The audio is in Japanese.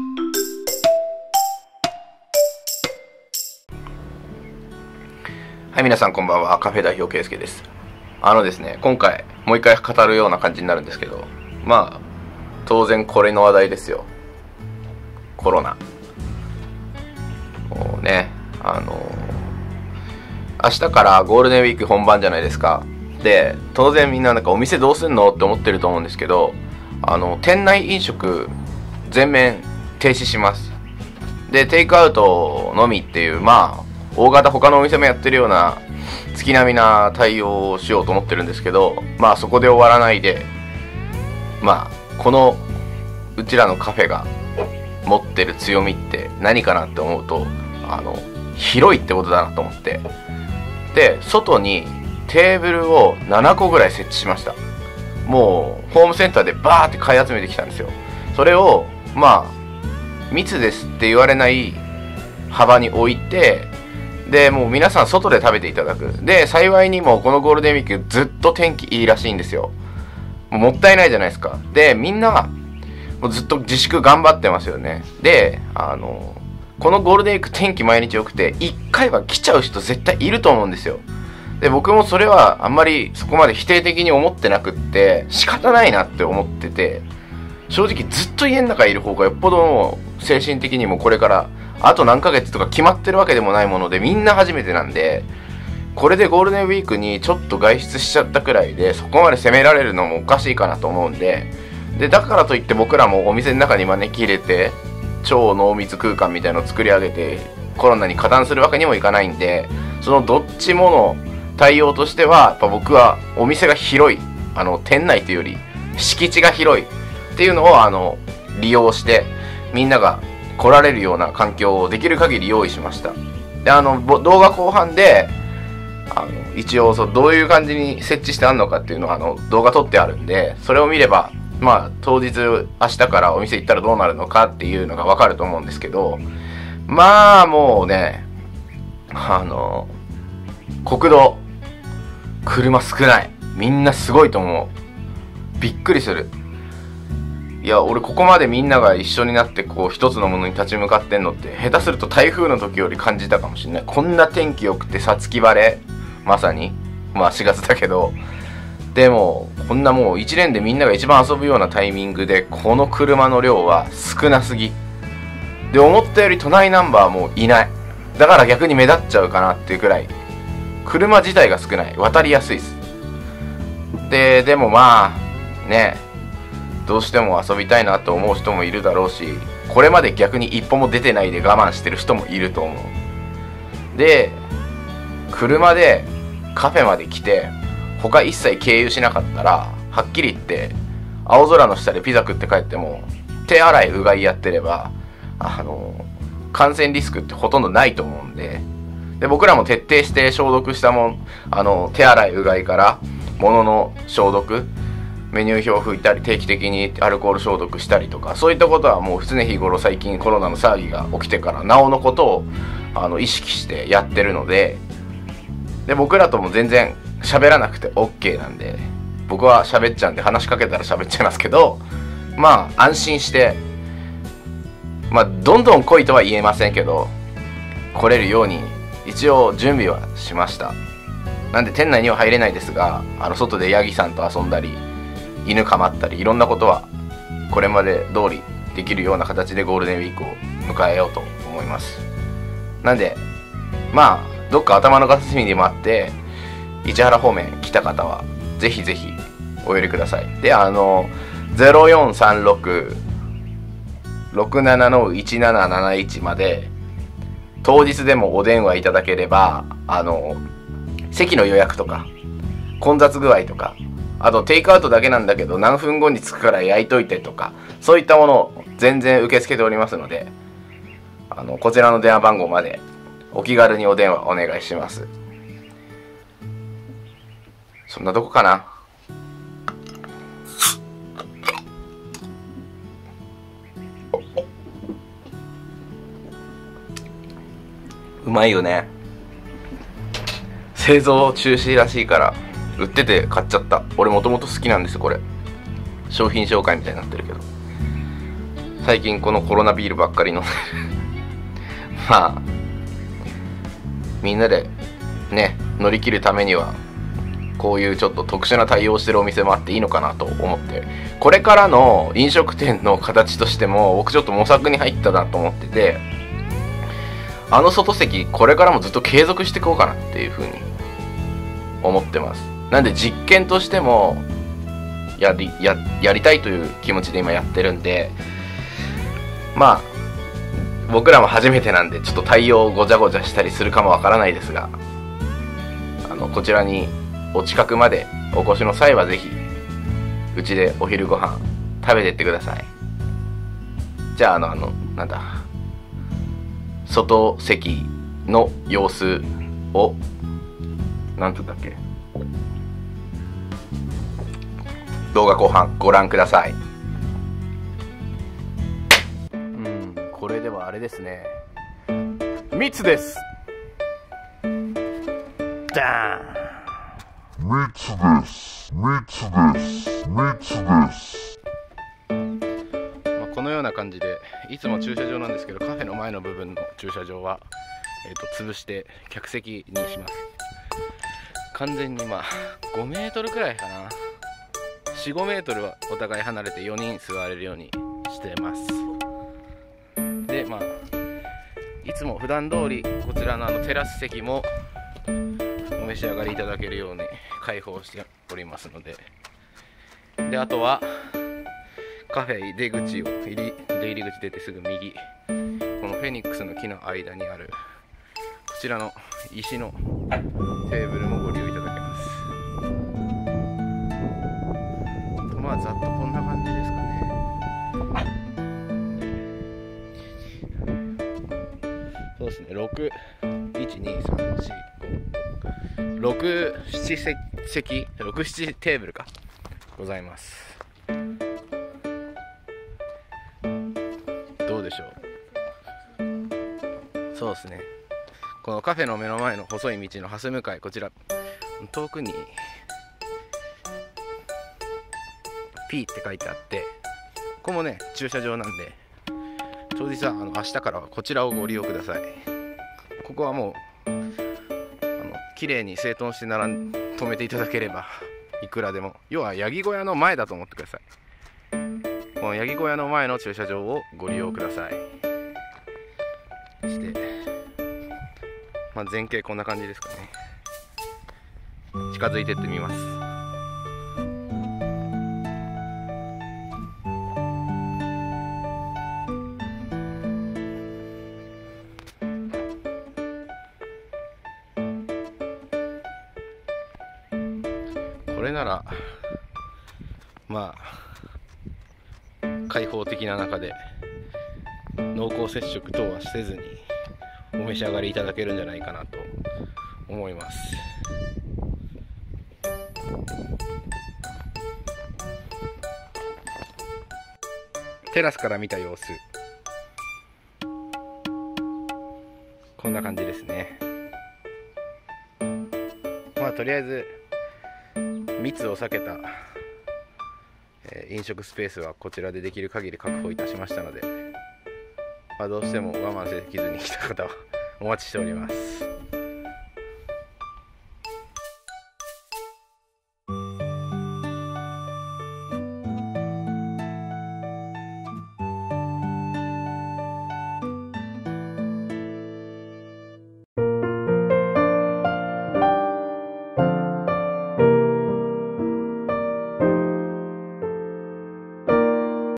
はい、皆さんこんばんは。カフェ代表圭介です。ですね、今回もう一回語るような感じになるんですけど、当然これの話題ですよ。コロナ。もうね、明日からゴールデンウィーク本番じゃないですか。で、当然みんなお店どうすんのって思ってると思うんですけど、店内飲食全面停止します。で、テイクアウトのみっていう、大型他のお店もやってるような月並みな対応をしようと思ってるんですけど、そこで終わらないで、このうちらのカフェが持ってる強みって何かなって思うと、広いってことだなと思って、で、外にテーブルを7個ぐらい設置しました。もうホームセンターでバーって買い集めてきたんですよ。それを密ですって言われない幅に置いて、でもう皆さん外で食べていただく。で、幸いにもこのゴールデンウィークずっと天気いいらしいんですよ。もったいないじゃないですか。で、みんなもうずっと自粛頑張ってますよね。で、このゴールデンウィーク天気毎日良くて1回は来ちゃう人絶対いると思うんですよ。で、僕もそれはあんまりそこまで否定的に思ってなくって仕方ないなって思ってて、正直ずっと家の中にいる方がよっぽどもう精神的にもこれからあと何ヶ月とか決まってるわけでもないもので、みんな初めてなんで、これでゴールデンウィークにちょっと外出しちゃったくらいでそこまで責められるのもおかしいかなと思うんで、だからといって僕らもお店の中に招き入れて超濃密空間みたいのを作り上げてコロナに加担するわけにもいかないんで、そのどっちもの対応としてはやっぱ僕はお店が広い、店内というより敷地が広いっていうのを利用してみんなが来られるような環境をできる限り用意しました。で、動画後半で一応どういう感じに設置してあるのかっていうのは動画撮ってあるんで、それを見れば当日明日からお店行ったらどうなるのかっていうのが分かると思うんですけど、もうね、国道車少ない。みんなすごいと思う。びっくりする。いや、俺ここまでみんなが一緒になって一つのものに立ち向かってんのって下手すると台風の時より感じたかもしれない。こんな天気良くて五月晴れ、まさに4月だけど、でもこんなもう1年でみんなが一番遊ぶようなタイミングでこの車の量は少なすぎで、思ったより都内ナンバーもいない。だから逆に目立っちゃうかなっていうくらい車自体が少ない。渡りやすいです。でもね、どうしても遊びたいなと思う人もいるだろうし、これまで逆に一歩も出てないで我慢してる人もいると思う。で、車でカフェまで来て他一切経由しなかったら、はっきり言って青空の下でピザ食って帰っても手洗いうがいやってれば感染リスクってほとんどないと思うんで、僕らも徹底して消毒した手洗いうがいから物の消毒、メニュー表拭いたり定期的にアルコール消毒したりとか、そういったことはもう常日頃最近コロナの騒ぎが起きてからなおのことを意識してやってるので、僕らとも全然喋らなくて OK なんで、僕は喋っちゃうんで話しかけたら喋っちゃいますけど、安心してどんどん来いとは言えませんけど来れるように一応準備はしました。なんで店内には入れないですが、外でヤギさんと遊んだり犬かまったりいろんなことはこれまで通りできるような形でゴールデンウィークを迎えようと思います。なんでどっか頭の片隅にもあって市原方面来た方はぜひぜひお寄りください。で、0436-67-1771まで当日でもお電話いただければ席の予約とか混雑具合とか、あとテイクアウトだけなんだけど何分後に着くから焼いといてとか、そういったものを全然受け付けておりますので、こちらの電話番号までお気軽にお電話お願いします。そんなとこかな。うまいよね。製造中止らしいから売ってて買っちゃった。俺もともと好きなんですこれ。商品紹介みたいになってるけど。 最近このコロナビールばっかり飲んでるまあみんなでね乗り切るためにはこういうちょっと特殊な対応してるお店もあっていいのかなと思って、これからの飲食店の形としても僕ちょっと模索に入ったなと思ってて、あの外席これからもずっと継続していこうかなっていう風に思ってます。なんで実験としてもやりたいという気持ちで今やってるんで、まあ僕らも初めてなんでちょっと対応ごちゃごちゃしたりするかもわからないですが、こちらにお近くまでお越しの際はぜひうちでお昼ご飯食べてってください。じゃあなんだ外席の様子をなんつったっけ、動画後半ご覧ください。これではあれですね、密です。ダーン。密です。このような感じで、いつも駐車場なんですけど、カフェの前の部分の駐車場は、潰して客席にします。完全に5メートルくらいかな、4、5メートルはお互い離れて4人座れるようにしてます。でいつも普段通りこちらのテラス席もお召し上がりいただけるように開放しておりますので、あとはカフェ出口を出入り口出てすぐ右、このフェニックスの木の間にあるこちらの石のテーブルもご利用いただけます。ざっとこんな感じですかね。そうですね、6、7テーブルかございます。どうでしょう。そうですね、このカフェの目の前の細い道の蓮向かい、こちら遠くにP って書いてあって、ここもね駐車場なんで、当日は明日からはこちらをご利用ください。ここはもう綺麗に整頓して止めていただければいくらでも、要はヤギ小屋の前だと思ってください。このヤギ小屋の前の駐車場をご利用ください。して、前景こんな感じですかね。近づいてってみます。これなら開放的な中で濃厚接触等はせずにお召し上がりいただけるんじゃないかなと思います。テラスから見た様子、こんな感じですね。とりあえず密を避けた、飲食スペースはこちらでできる限り確保いたしましたので、どうしても我慢できずに来た方はお待ちしております。